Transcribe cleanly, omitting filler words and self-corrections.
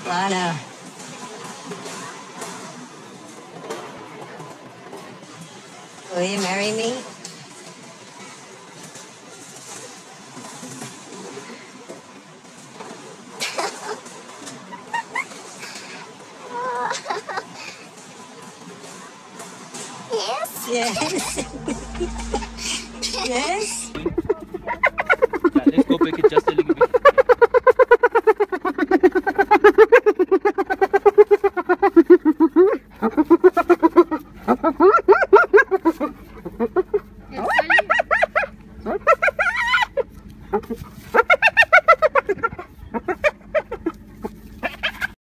Lana. Will you marry me? Yes. Yes. Yes. Yeah, let's go back it just a little bit.